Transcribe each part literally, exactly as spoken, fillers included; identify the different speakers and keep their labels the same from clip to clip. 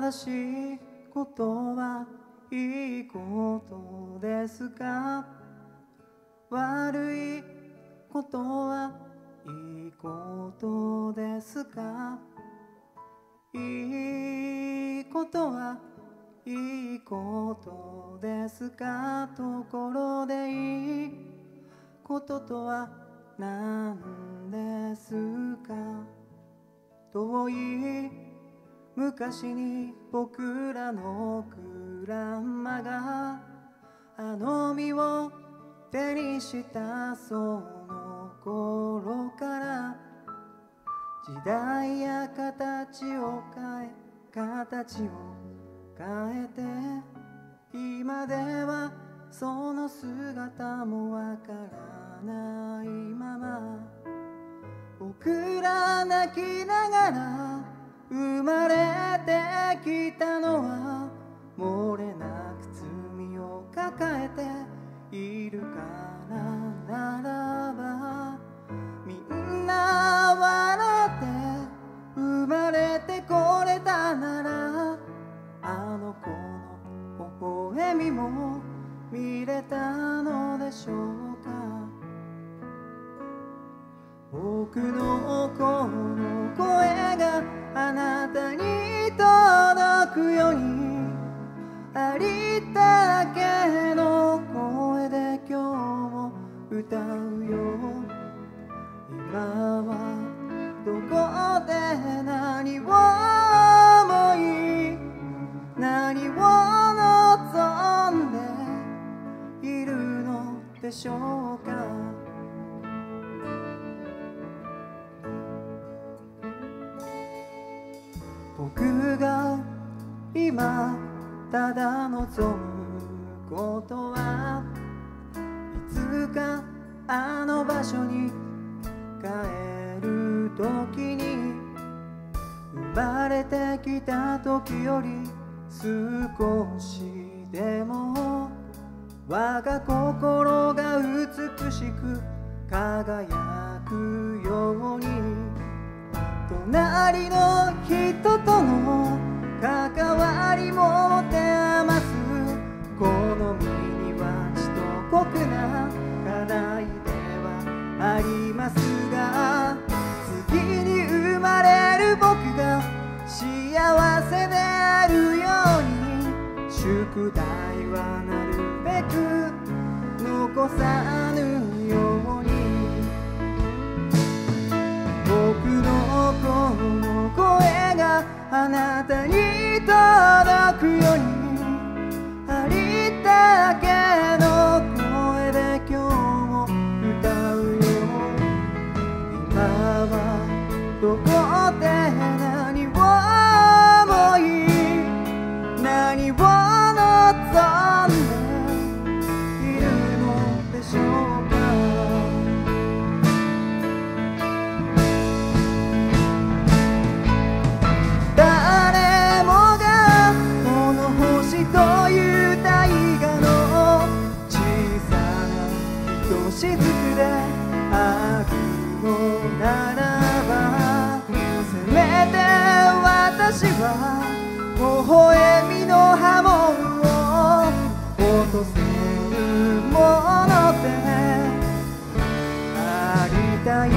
Speaker 1: 正しいことはいいことですか？悪いことはいいことですか？いいことはいいことですか？ところでいいこととは何ですか？遠い昔に僕らのグランマがあの実を手にしたその頃から時代や形を変え形を変えて今ではその姿もわからないまま僕ら泣きながら生まれてきたのは漏れなく罪を抱えているからならばみんな笑って生まれてこれたならあの子の微笑みも見れたのでしょうか？僕のこの声があなたに届くようにありったけの声で今日も歌うよ。今はどこで何を思い何を望んでいるのでしょうか？僕が今ただ望むことはいつかあの場所に帰る時に生まれてきた時より少しでも我が心が美しく輝くように隣の人との関わりも持て余すこの身にはちと酷な課題ではありますが次に生まれる僕が幸せであるように宿題はなるべく残さぬように僕のこの声があなたに届くようにありったけの声で今日も歌うよ。今はどこで何を思い何を望んでいるのでしょうか？誰もがこの星という大河の小さなひとしずくであるのならばせめて私は微笑みの波紋を落とせるものでありたい。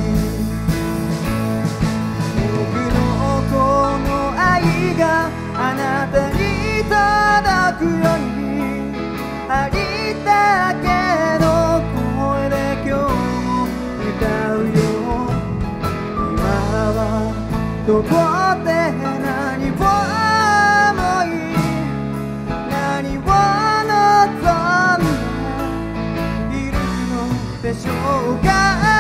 Speaker 1: この愛があなたに届くようにありったけの声で今日も歌うよ。今はどこで何を思い何を望んでいるのでしょうか？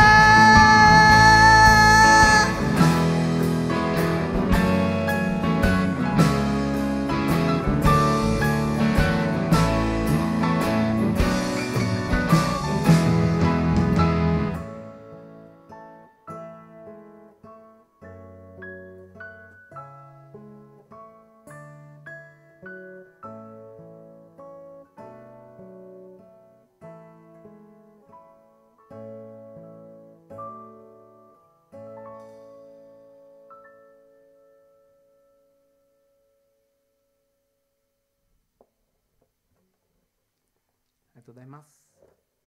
Speaker 1: がとうございます。